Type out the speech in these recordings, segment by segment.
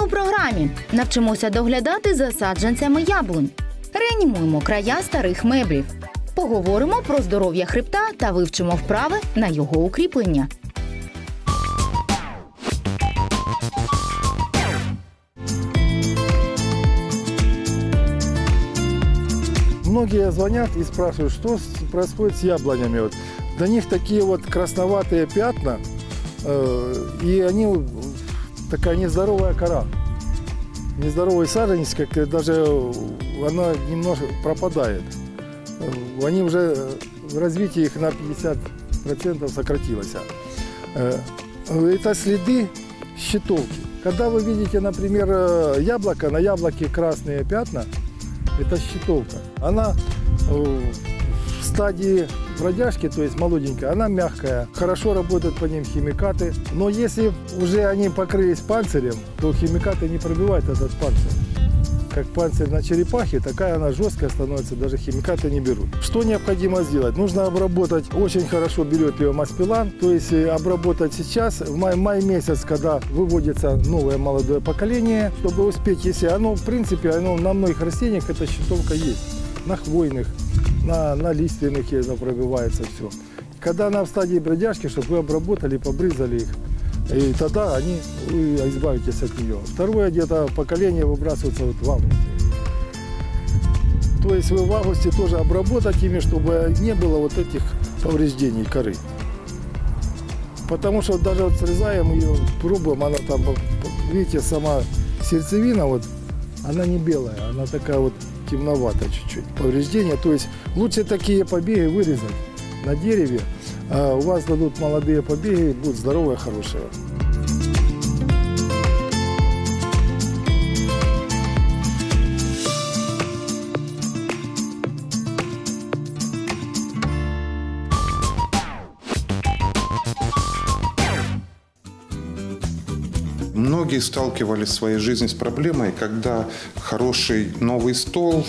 у програмі навчимося доглядати за саджанцями яблунь, реанімуємо края старих меблів, поговоримо про здоров'я хребта та вивчимо вправи на його укріплення. Многие звонят и спрашивают, что происходит с яблонями. Вот. Для них такие вот красноватые пятна, и они такая нездоровая кора. Нездоровый саженец, как даже она немножко пропадает. Они уже, развитие их на 50% сократилось. Это следы щитовки. Когда вы видите, например, яблоко, на яблоке красные пятна, это щитовка. Она в стадии бродяжки, то есть молоденькая, она мягкая, хорошо работают по ним химикаты. Но если уже они покрылись панцирем, то химикаты не пробивают этот панцирь. Как панцирь на черепахе, такая она жесткая становится, даже химикаты не берут. Что необходимо сделать? Нужно обработать, очень хорошо берет ее маспилан, то есть обработать сейчас, в май месяц, когда выводится новое молодое поколение, чтобы успеть, если оно, в принципе, оно на многих растениях эта щитовка есть, на хвойных, на лиственных оно пробивается все. Когда она в стадии бродяжки, чтобы вы обработали, побрызгали их, и тогда вы избавитесь от нее. Второе где-то поколение выбрасывается вот в августе. То есть вы в августе тоже обработать ими, чтобы не было вот этих повреждений коры. Потому что даже вот срезаем ее, пробуем, она там, видите, сама сердцевина, вот, она не белая, она такая вот темноватая чуть-чуть. Повреждения, то есть лучше такие побеги вырезать на дереве, а у вас дадут молодые побеги, будут здоровые, хорошие. Многие сталкивались в своей жизни с проблемой, когда хороший новый стол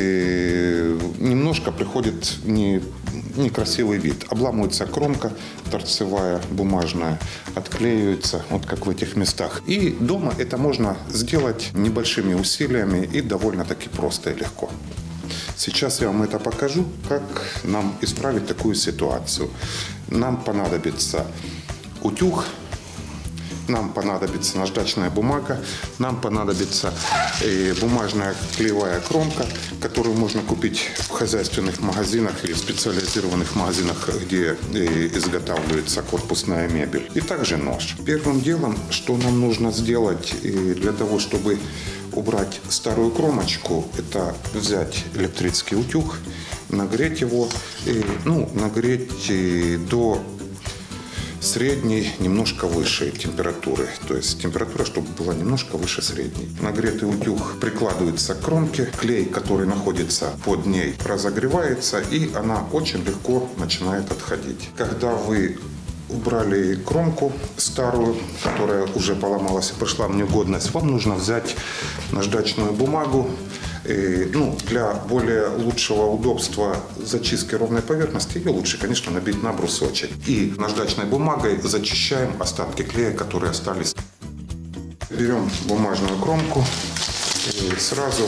немножко приходит некрасивый вид. Обламывается кромка торцевая, бумажная, отклеивается, вот как в этих местах. И дома это можно сделать небольшими усилиями и довольно-таки просто и легко. Сейчас я вам это покажу, как нам исправить такую ситуацию. Нам понадобится утюг. Нам понадобится наждачная бумага, нам понадобится бумажная клеевая кромка, которую можно купить в хозяйственных магазинах или специализированных магазинах, где изготавливается корпусная мебель. И также нож. Первым делом, что нам нужно сделать для того, чтобы убрать старую кромочку, это взять электрический утюг, нагреть его, нагреть до средней, немножко выше температуры. То есть температура, чтобы была немножко выше средней. Нагретый утюг прикладывается к кромке. Клей, который находится под ней, разогревается, и она очень легко начинает отходить. Когда вы убрали кромку старую, которая уже поломалась и пришла в негодность, вам нужно взять наждачную бумагу. Для более лучшего удобства зачистки ровной поверхности ее лучше, конечно, набить на брусочек. И наждачной бумагой зачищаем остатки клея, которые остались. Берем бумажную кромку и сразу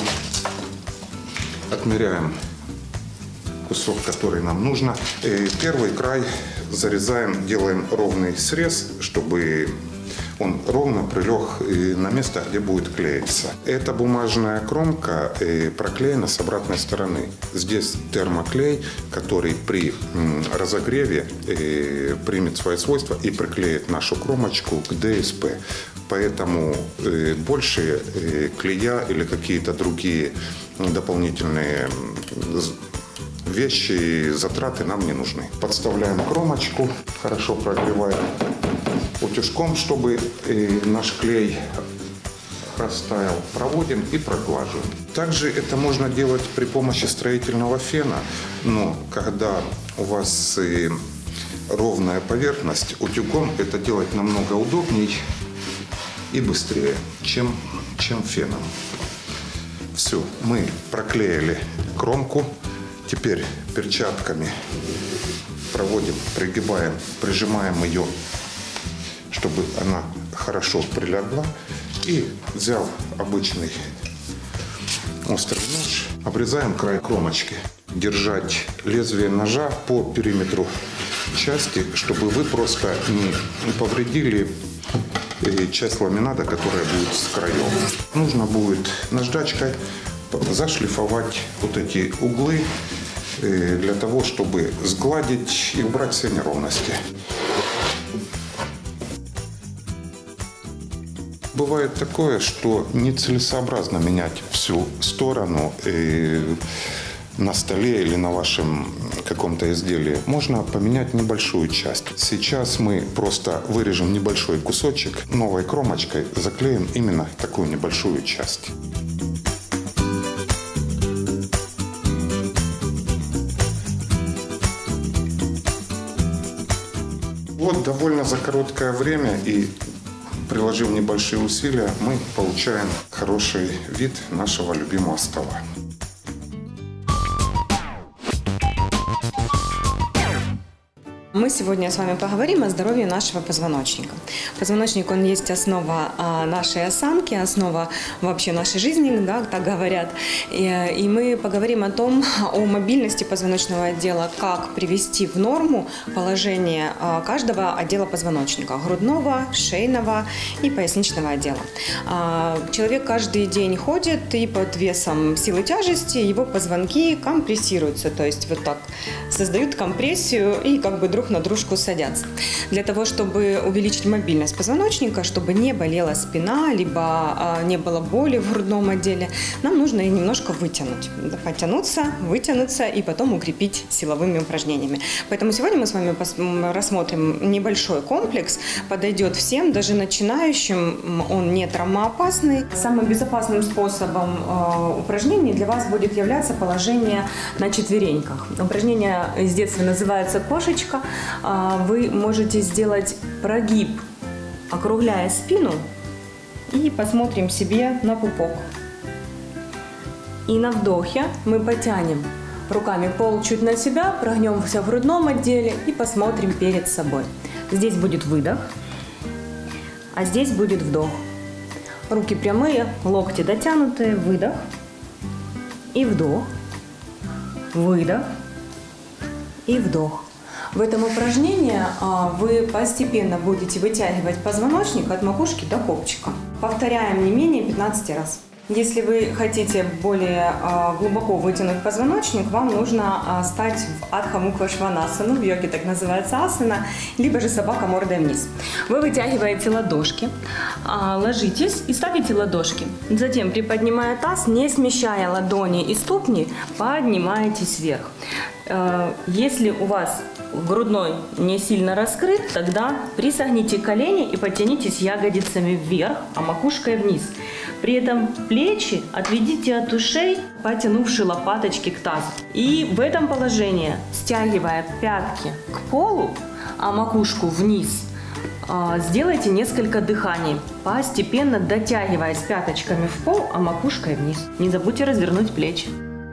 отмеряем кусок, который нам нужно. Первый край зарезаем, делаем ровный срез, чтобы он ровно прилег на место, где будет клеиться. Эта бумажная кромка проклеена с обратной стороны. Здесь термоклей, который при разогреве примет свои свойства и приклеит нашу кромочку к ДСП. Поэтому больше клея или какие-то другие дополнительные вещи, затраты нам не нужны. Подставляем кромочку, хорошо прогреваем утюжком, чтобы наш клей растаял. Проводим и проглаживаем. Также это можно делать при помощи строительного фена, но когда у вас ровная поверхность, утюгом это делать намного удобней и быстрее, чем феном. Все, мы проклеили кромку. Теперь перчатками проводим, пригибаем, прижимаем ее, чтобы она хорошо прилегла. И взяв обычный острый нож, обрезаем край кромочки. Держать лезвие ножа по периметру части, чтобы вы просто не повредили часть ламината, которая будет с краев. Нужно будет наждачкой зашлифовать вот эти углы для того, чтобы сгладить и убрать все неровности. Бывает такое, что нецелесообразно менять всю сторону на столе или на вашем каком-то изделии. Можно поменять небольшую часть. Сейчас мы просто вырежем небольшой кусочек, новой кромочкой заклеим именно такую небольшую часть. Вот довольно за короткое время и приложив небольшие усилия, мы получаем хороший вид нашего любимого стола. Мы сегодня с вами поговорим о здоровье нашего позвоночника. Позвоночник, он есть основа нашей осанки, основа вообще нашей жизни, да, так говорят. И мы поговорим о мобильности позвоночного отдела, как привести в норму положение каждого отдела позвоночника, грудного, шейного и поясничного отдела. Человек каждый день ходит, и под весом силы тяжести его позвонки компрессируются, то есть вот так создают компрессию и как бы друг на дружку садятся. Для того, чтобы увеличить мобильность позвоночника, чтобы не болела спина, либо не было боли в грудном отделе, нам нужно ее немножко вытянуть. Потянуться, вытянуться и потом укрепить силовыми упражнениями. Поэтому сегодня мы с вами рассмотрим небольшой комплекс. Подойдет всем, даже начинающим, он не травмоопасный. Самым безопасным способом упражнений для вас будет являться положение на четвереньках. Упражнение с детства называется «Кошечка». Вы можете сделать прогиб, округляя спину, и посмотрим себе на пупок. И на вдохе мы потянем руками пол чуть на себя, прогнемся в грудном отделе и посмотрим перед собой. Здесь будет выдох, а здесь будет вдох. Руки прямые, локти дотянутые, выдох и вдох, выдох и вдох. В этом упражнении вы постепенно будете вытягивать позвоночник от макушки до копчика. Повторяем не менее 15 раз. Если вы хотите более глубоко вытянуть позвоночник, вам нужно стать в Адха-Мукха-Шванасану, в йоге так называется асана, либо же собака мордой вниз. Вы вытягиваете ладошки, ложитесь и ставите ладошки. Затем, приподнимая таз, не смещая ладони и ступни, поднимаетесь вверх. Если у вас грудной не сильно раскрыт, тогда присогните колени и подтянитесь ягодицами вверх, а макушкой вниз. При этом плечи отведите от ушей, потянувши лопаточки к тазу. И в этом положении, стягивая пятки к полу, а макушку вниз, сделайте несколько дыханий, постепенно дотягиваясь пяточками в пол, а макушкой вниз. Не забудьте развернуть плечи.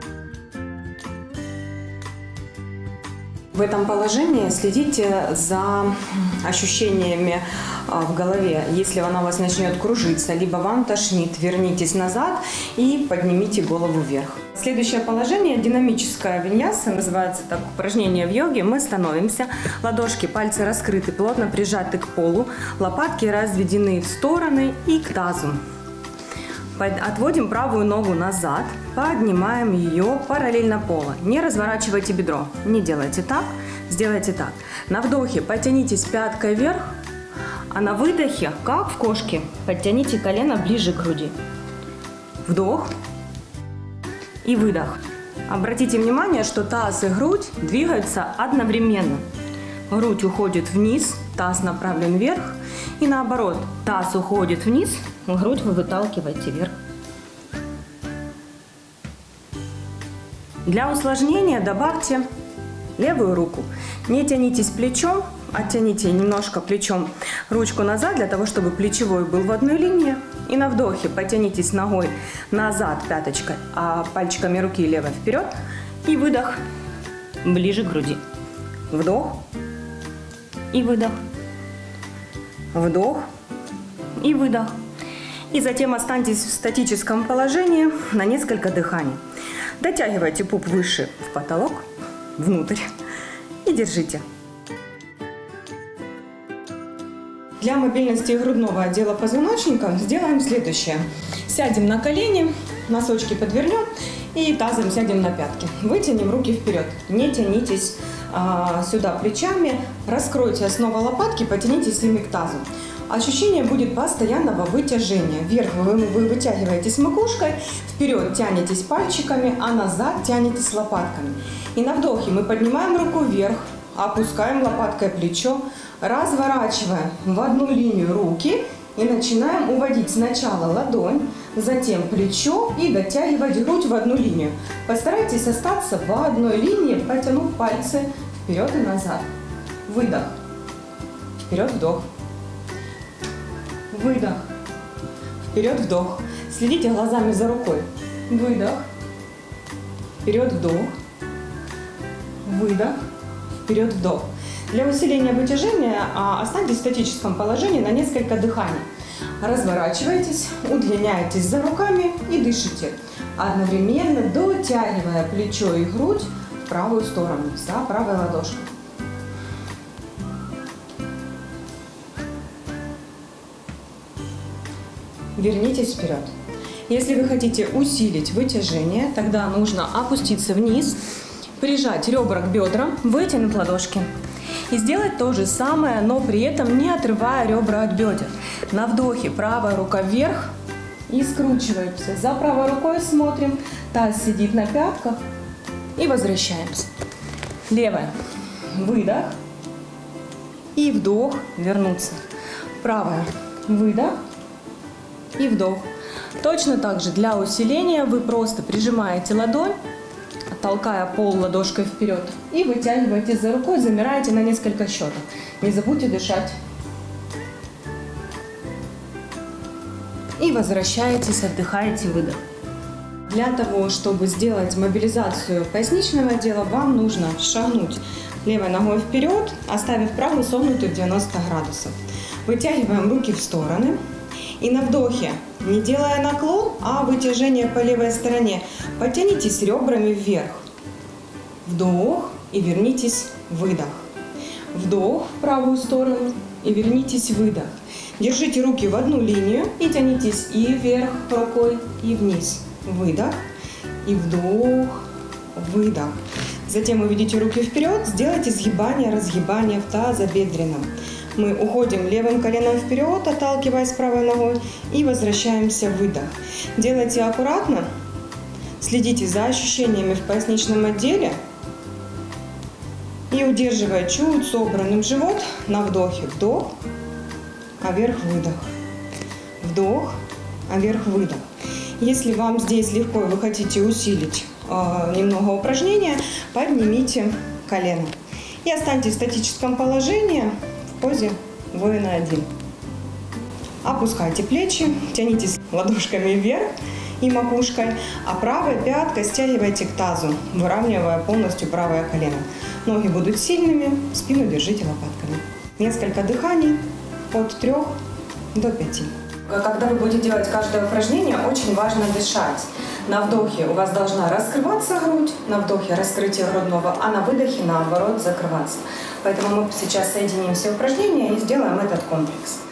В этом положении следите за ощущениями в голове. Если она у вас начнет кружиться, либо вам тошнит, вернитесь назад и поднимите голову вверх. Следующее положение – динамическая виньяса, называется так упражнение в йоге. Мы становимся, ладошки, пальцы раскрыты, плотно прижаты к полу, лопатки разведены в стороны и к тазу. Отводим правую ногу назад, поднимаем ее параллельно полу. Не разворачивайте бедро, не делайте так, сделайте так. На вдохе потянитесь пяткой вверх, а на выдохе, как в кошке, подтяните колено ближе к груди. Вдох и выдох. Обратите внимание, что таз и грудь двигаются одновременно. Грудь уходит вниз, таз направлен вверх, и наоборот, таз уходит вниз, грудь вы выталкиваете вверх. Для усложнения добавьте левую руку. Не тянитесь плечом, оттяните немножко плечом ручку назад, для того, чтобы плечевой был в одной линии. И на вдохе потянитесь ногой назад пяточкой, а пальчиками руки левой вперед. И выдох ближе к груди. Вдох и выдох. Вдох и выдох. И затем останьтесь в статическом положении на несколько дыханий. Дотягивайте пуп выше в потолок, внутрь, и держите. Для мобильности грудного отдела позвоночника сделаем следующее. Сядем на колени, носочки подвернем и тазом сядем на пятки. Вытянем руки вперед, не тянитесь сюда плечами, раскройте снова лопатки, потянитесь ими к тазу. Ощущение будет постоянного вытяжения. Вверх вы вытягиваетесь макушкой, вперед тянетесь пальчиками, а назад тянетесь лопатками. И на вдохе мы поднимаем руку вверх, опускаем лопаткой плечо, разворачиваем в одну линию руки и начинаем уводить сначала ладонь, затем плечо и дотягивать грудь в одну линию. Постарайтесь остаться в одной линии, потянув пальцы вперед и назад. Выдох. Вперед, вдох. Выдох. Вперед, вдох. Следите глазами за рукой. Выдох. Вперед, вдох. Выдох. Вперед, вдох. Для усиления вытяжения останьтесь в статическом положении на несколько дыханий. Разворачивайтесь, удлиняйтесь за руками и дышите, одновременно дотягивая плечо и грудь в правую сторону, за правой ладошкой. Вернитесь вперед. Если вы хотите усилить вытяжение, тогда нужно опуститься вниз, прижать ребра к бедрам, вытянуть ладошки. И сделать то же самое, но при этом не отрывая ребра от бедер. На вдохе правая рука вверх и скручиваемся. За правой рукой смотрим, таз сидит на пятках и возвращаемся. Левая. Выдох. И вдох. Вернуться. Правая. Выдох. И вдох. Точно так же для усиления вы просто прижимаете ладонь, толкая пол ладошкой вперед, и вытягиваете за рукой, замираете на несколько счетов. Не забудьте дышать. И возвращаетесь, отдыхаете, выдох. Для того, чтобы сделать мобилизацию поясничного отдела, вам нужно шагнуть левой ногой вперед, оставив правую согнутую в 90 градусов. Вытягиваем руки в стороны. И на вдохе, не делая наклон, а вытяжение по левой стороне, потянитесь ребрами вверх. Вдох и вернитесь, выдох. Вдох в правую сторону и вернитесь, выдох. Держите руки в одну линию и тянитесь и вверх рукой, и вниз. Выдох и вдох, выдох. Затем уведите руки вперед, сделайте сгибание, разгибание в тазобедренном. Мы уходим левым коленом вперед, отталкиваясь правой ногой, и возвращаемся в выдох. Делайте аккуратно, следите за ощущениями в поясничном отделе и удерживая чуть собранным живот на вдохе. Вдох, а вверх выдох. Вдох, а вверх выдох. Если вам здесь легко и вы хотите усилить немного упражнения, поднимите колено. И останьтесь в статическом положении в позе воина-1. Опускайте плечи, тянитесь ладошками вверх и макушкой, а правой пяткой стягивайте к тазу, выравнивая полностью правое колено. Ноги будут сильными, спину держите лопатками. Несколько дыханий от 3 до 5. Когда вы будете делать каждое упражнение, очень важно дышать. На вдохе у вас должна раскрываться грудь, на вдохе раскрытие грудного, а на выдохе, наоборот, закрываться. Поэтому мы сейчас соединим все упражнения и сделаем этот комплекс.